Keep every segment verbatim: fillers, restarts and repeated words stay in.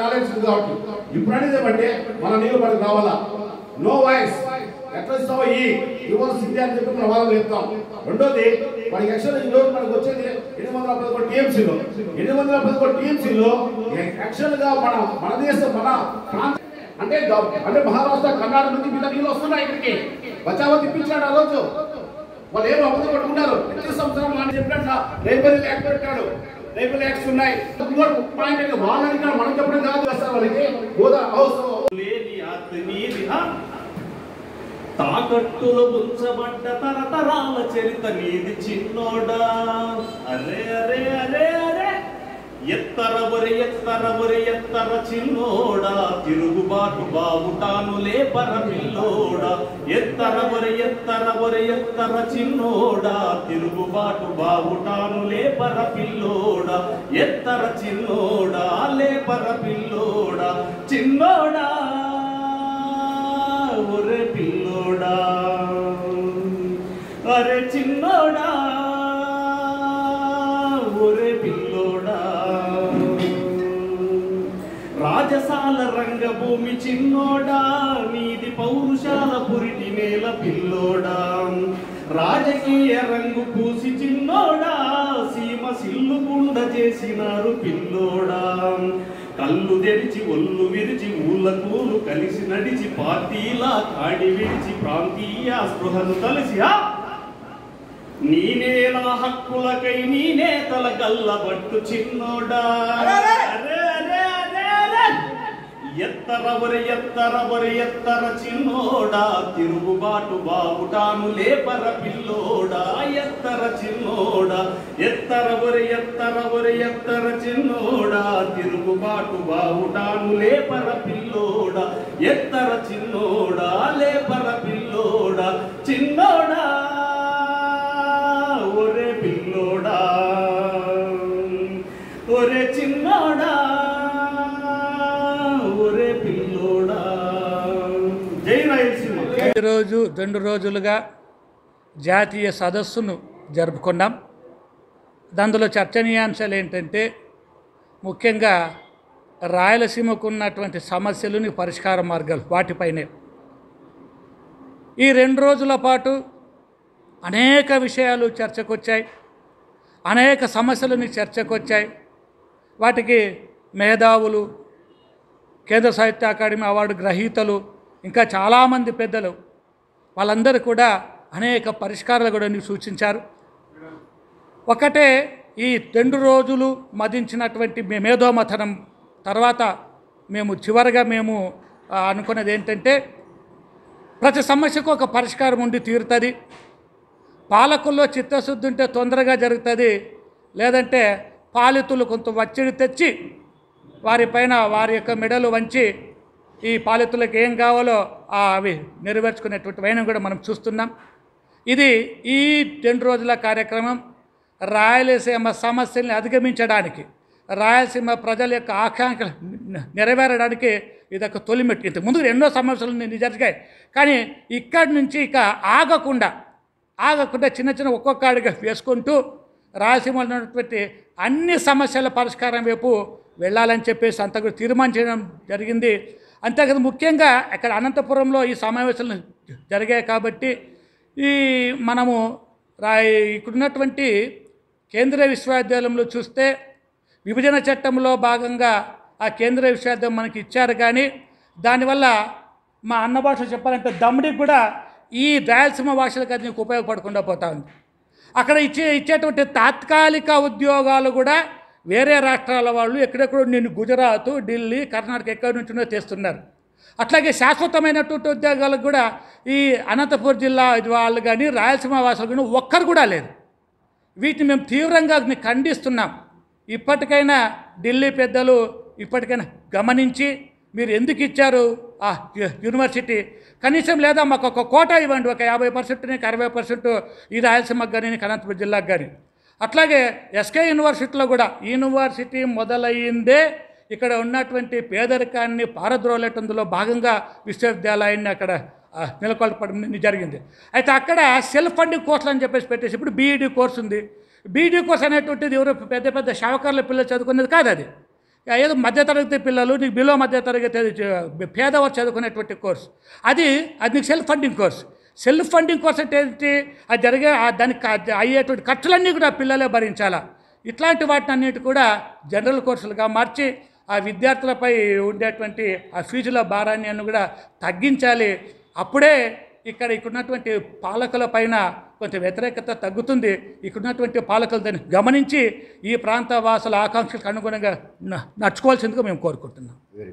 ఆలోచించింది కాబట్టి ఇప్పుడు అనేది ఏమంటే మన నీళ్ళు మనకు కావాలా నో వాయిస్ ఎట్లా ఇస్తావో ఈ ఇవ్వాల్సిందే అని చెప్పి మనం వాళ్ళని చెప్తాం. రెండోది వాడికి యాక్చువల్ ఈ రోజు మనకు వచ్చేది ఎనిమిది వందల పదకొండు టీఎంసీలో ఎనిమిది వందల పదకొండు టీఎంసీలో యాక్చువల్ గా మనం మన దేశం మన ప్రాంతం అంటే అంటే మహారాష్ట్ర కర్ణాటక నుంచి మీద నీళ్ళు వస్తున్నాయి ఇక్కడికి. బచావో తిప్పించాడు ఆ రోజు. వాళ్ళు ఏమో అబద్ధం పట్టుకున్నారు. ప్రతి సంవత్సరం మనం చెప్పినట్టు లైబ్రరీ యాక్ట్ పెట్టాడు. లైబ్రరీ యాక్ట్స్ ఉన్నాయి. పాయింట్ వాళ్ళని మనం చెప్పడం కాదు సార్. వాళ్ళకి హోదా తాకట్టులో ఉంచబడ్డ తరతరాల చరిత నీది చిన్నోడా. అరే అరే అరే అరే ఎత్తరవరి ఎత్తరవరి ఎత్తర చిన్నోడా తిరుగుబాటు బావుటాను లేపర పిల్లోడా. ఎత్తరవరి ఎత్తరవరి ఎత్తర చిన్నోడా తిరుగుబాటు బావుటాను లేపర పిల్లోడా. ఎత్తర చిన్నోడా లేపర పిల్లోడా. చిన్నోడా ఒరే పిల్లోడా అరే చిన్నోడా ఒరే పిల్లోడా. రాజసాల రంగభూమి చిన్నోడా నీది పౌరుషాల పురిటి నేల పిల్లోడా. రాజకీయ రంగు పూసి చిన్నోడా సీమ సిల్లుకుండ చేసినారు పిల్లోడా. కళ్ళు తెరిచి ఒళ్ళు విరిచి ఊళ్ళ కూలు కలిసి నడిచి పార్టీలా కాడి విడిచి ప్రాంతీయ స్పృహను కలిసి నీనేలా హక్కులకై నీ నేతల గల్లబట్టు చిన్నోడా. ఎత్తరవరి ఎత్తరవరి ఎత్తర చిన్నోడా తిరుగుబాటు బావుటాను లేపర పిల్లోడా. ఎత్తర చిన్నోడా ఎత్తరవరి ఎత్తరవరి ఎత్తర చిన్నోడా తిరుగుబాటు బావుటాను లేపర పిల్లోడా. ఎత్తర చిన్నోడా లేపర పిల్లోడా. చిన్నోడా ఒరే పిల్లోడా ఒరే చిన్నోడా ఒరే పిల్లోడా. జై రాయలసీమ. ఈరోజు రెండు రోజులుగా జాతీయ సదస్సును జరుపుకున్నాం. దానిలో చర్చనీయాంశాలు ఏంటంటే ముఖ్యంగా రాయలసీమకు ఉన్నటువంటి సమస్యలని పరిష్కార మార్గాలు వాటిపైనే. ఈ రెండు రోజుల పాటు అనేక విషయాలు చర్చకొచ్చాయి. అనేక సమస్యలని చర్చకొచ్చాయి. వాటికి మేధావులు, కేంద్ర సాహిత్య అకాడమీ అవార్డు గ్రహీతలు, ఇంకా చాలామంది పెద్దలు వాళ్ళందరూ కూడా అనేక పరిష్కారాలు కూడా సూచించారు. ఒకటే ఈ రెండు రోజులు మదించినటువంటి మేధోమథనం తర్వాత మేము చివరిగా మేము అనుకున్నది ఏంటంటే ప్రతి సమస్యకు ఒక పరిష్కారం ఉండి తీరుతుంది. పాలకుల్లో చిత్తశుద్ధి ఉంటే తొందరగా జరుగుతుంది. లేదంటే పాలితులు కొంత ఒత్తిడి తెచ్చి వారిపైన వారి యొక్క మెడలు వంచి ఈ పాలితులకు ఏం కావాలో అవి నెరవేర్చుకునేటువంటి వైనం కూడా మనం చూస్తున్నాం. ఇది ఈ రెండు రోజుల కార్యక్రమం రాయలసీమ సమస్యల్ని అధిగమించడానికి, రాయలసీమ ప్రజల యొక్క ఆకాంక్షలు నెరవేరడానికి ఇదొక తొలిమెట్టు. ఇంతకు ముందు ఎన్నో సమస్యలు జరిగాయి. కానీ ఇక్కడి నుంచి ఇక ఆగకుండా ఆగకుండా చిన్న చిన్న ఒక్కొక్క అడుగు వేసుకుంటూ రాయలసీమలో ఉన్నటువంటి అన్ని సమస్యల పరిష్కారం వైపు వెళ్ళాలని చెప్పేసి అంత కూడా తీర్మానించడం జరిగింది. అంతేకాదు ముఖ్యంగా అక్కడ అనంతపురంలో ఈ సమావేశాలు జరిగాయి కాబట్టి ఈ మనము రా ఇక్కడ ఉన్నటువంటి కేంద్రీయ విశ్వవిద్యాలయంలో చూస్తే విభజన చట్టంలో భాగంగా ఆ కేంద్రీయ విశ్వవిద్యాలయం మనకి ఇచ్చారు. కానీ దానివల్ల మా అన్న భాష చెప్పాలంటే దమ్ముడికి కూడా ఈ రాయలసీమ భాషలకు అది నీకు ఉపయోగపడకుండా పోతా ఉంది. అక్కడ ఇచ్చే ఇచ్చేటువంటి తాత్కాలిక ఉద్యోగాలు కూడా వేరే రాష్ట్రాల వాళ్ళు ఎక్కడెక్కడో నేను గుజరాత్, ఢిల్లీ, కర్ణాటక ఎక్కడి నుంచినో తెస్తున్నారు. అట్లాగే శాశ్వతమైనటువంటి ఉద్యోగాలకు కూడా ఈ అనంతపురం జిల్లా వాళ్ళు కానీ రాయలసీమ వాసులు కానీ ఒక్కరు కూడా లేదు. వీటిని మేము తీవ్రంగా ఖండిస్తున్నాం. ఇప్పటికైనా ఢిల్లీ పెద్దలు ఇప్పటికైనా గమనించి మీరు ఎందుకు ఇచ్చారు ఆ యూనివర్సిటీ, కనీసం లేదా మాకు ఒక కోటా ఇవ్వండి, ఒక యాభై పర్సెంట్ నీకు అరవై పర్సెంట్ ఈ రాయలసీమకు కానీ అనంతపురం జిల్లాకు కానీ. అట్లాగే ఎస్కే యూనివర్సిటీలో కూడా యూనివర్సిటీ మొదలయ్యిందే ఇక్కడ ఉన్నటువంటి పేదరికాన్ని పారద్రోలేటందులో భాగంగా విశ్వవిద్యాలయాన్ని అక్కడ నెలకొల్పడం జరిగింది. అయితే అక్కడ సెల్ఫ్ ఫండింగ్ కోర్సులు అని చెప్పేసి పెట్టేసి ఇప్పుడు బీఈడీ కోర్సు ఉంది. బీఈడీ కోర్స్ అనేటువంటిది ఎవరో పెద్ద పెద్ద షావకారుల పిల్లలు చదువుకునేది కాదు. అది ఏదో మధ్యతరగతి పిల్లలు నీకు బిలో మధ్యతరగతి పేదవారు చదువుకునేటువంటి కోర్స్, అది అది నీకు self funding course. Self funding course అంటే ఏంటి? అది జరిగే దానికి అయ్యేటువంటి ఖర్చులన్నీ కూడా పిల్లలే భరించాలా. ఇట్లాంటి వాటిని అన్నిటి కూడా జనరల్ కోర్సులుగా మార్చి ఆ విద్యార్థులపై ఉండేటువంటి ఆ ఫీజుల భారాన్ని అన్ని కూడా తగ్గించాలి. అప్పుడే ఇక్కడ ఇక్కడున్నటువంటి పాలకుల పైన కొంత వ్యతిరేకత తగ్గుతుంది. ఇక్కడున్నటువంటి పాలకులు దాన్ని గమనించి ఈ ప్రాంత వాసుల ఆకాంక్షలకు అనుగుణంగా నడుచుకోవాల్సిందిగా మేము కోరుకుంటున్నాం.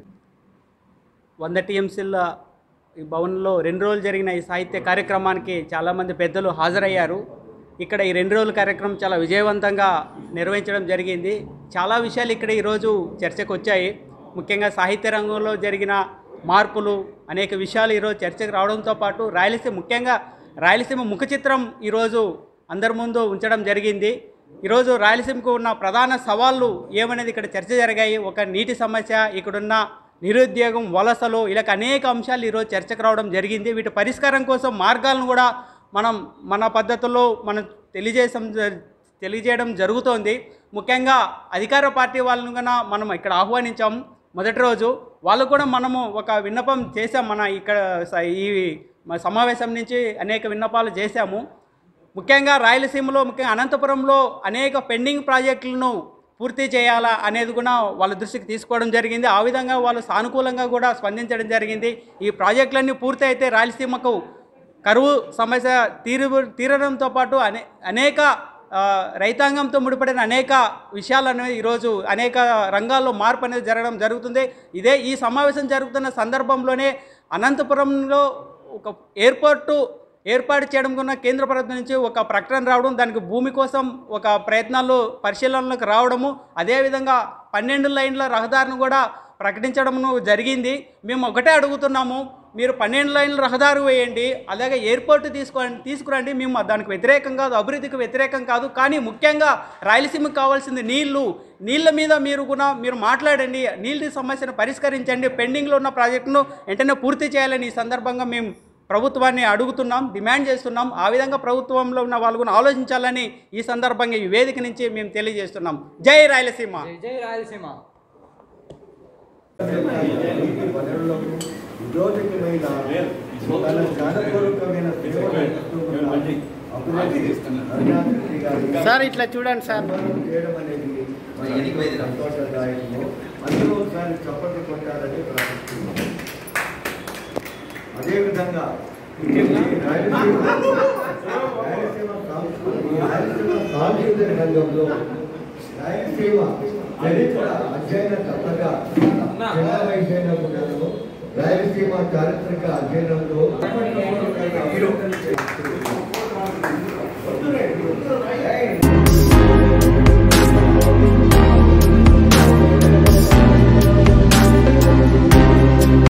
వంద టీఎంసీల ఈ భవన్లో రెండు రోజులు జరిగిన ఈ సాహిత్య కార్యక్రమానికి చాలామంది పెద్దలు హాజరయ్యారు. ఇక్కడ ఈ రెండు రోజుల కార్యక్రమం చాలా విజయవంతంగా నిర్వహించడం జరిగింది. చాలా విషయాలు ఇక్కడ ఈరోజు చర్చకు వచ్చాయి. ముఖ్యంగా సాహిత్య రంగంలో జరిగిన మార్పులు, అనేక విషయాలు ఈరోజు చర్చకు రావడంతో పాటు రాయలసీమ ముఖ్యంగా రాయలసీమ ముఖ చిత్రం ఈరోజు అందరి ముందు ఉంచడం జరిగింది. ఈరోజు రాయలసీమకు ఉన్న ప్రధాన సవాళ్ళు ఏమనేది ఇక్కడ చర్చ జరిగాయి. ఒక నీటి సమస్య, ఇక్కడున్న నిరుద్యోగం, వలసలు, ఇలా అనేక అంశాలు ఈరోజు చర్చకు రావడం జరిగింది. వీటి పరిష్కారం కోసం మార్గాలను కూడా మనం మన పద్ధతుల్లో మనం తెలియజేసం తెలియజేయడం జరుగుతోంది. ముఖ్యంగా అధికార పార్టీ వాళ్ళను కూడా మనం ఇక్కడ ఆహ్వానించాం. మొదటి రోజు వాళ్ళు కూడా మనము ఒక విన్నపం చేశాం. మన ఇక్కడ ఈ సమావేశం నుంచి అనేక విన్నపాలు చేశాము. ముఖ్యంగా రాయలసీమలో, ముఖ్యంగా అనంతపురంలో అనేక పెండింగ్ ప్రాజెక్టులను పూర్తి చేయాలా అనేది కూడా వాళ్ళ దృష్టికి తీసుకోవడం జరిగింది. ఆ విధంగా వాళ్ళు సానుకూలంగా కూడా స్పందించడం జరిగింది. ఈ ప్రాజెక్టులన్నీ పూర్తి అయితే రాయలసీమకు కరువు సమస్య తీరు తీరడంతో పాటు అనే అనేక రైతాంగంతో ముడిపడిన అనేక విషయాలను ఈరోజు అనేక రంగాల్లో మార్పు అనేది జరగడం జరుగుతుంది. ఇదే ఈ సమావేశం జరుగుతున్న సందర్భంలోనే అనంతపురంలో ఒక ఎయిర్పోర్టు ఏర్పాటు చేయడం కన్నా కేంద్ర ప్రభుత్వం నుంచి ఒక ప్రకటన రావడం, దానికి భూమి కోసం ఒక ప్రయత్నాలు పరిశీలనలకు రావడము, అదేవిధంగా పన్నెండు లైన్ల రహదారిని కూడా ప్రకటించడం జరిగింది. మేము ఒకటే అడుగుతున్నాము, మీరు పన్నెండు లైన్ల రహదారి వేయండి, అలాగే ఎయిర్పోర్ట్ తీసుకోండి తీసుకురండి. మేము దానికి వ్యతిరేకం కాదు, అభివృద్ధికి వ్యతిరేకం కాదు. కానీ ముఖ్యంగా రాయలసీమకు కావాల్సింది నీళ్లు. నీళ్ళ మీద మీరు కూడా మీరు మాట్లాడండి, నీళ్ళ సమస్యను పరిష్కరించండి, పెండింగ్లో ఉన్న ప్రాజెక్టును వెంటనే పూర్తి చేయాలని ఈ సందర్భంగా మేము ప్రభుత్వాన్ని అడుగుతున్నాం, డిమాండ్ చేస్తున్నాం. ఆ విధంగా ప్రభుత్వంలో ఉన్న వాళ్ళు కూడా ఆలోచించాలని ఈ సందర్భంగా ఈ వేదిక నుంచి మేము తెలియజేస్తున్నాం. జై రాయలసీమ, జై రాయలసీమ. సార్ ఇట్లా చూడండి సార్. అదేవిధంగా సాంస్కృతిక రంగంలో రాయలసీమ చరిత్ర అధ్యయనకర్తగా చిన్న వయసైనప్పుడు రాయలసీమ చారిత్రక అధ్యయనంలో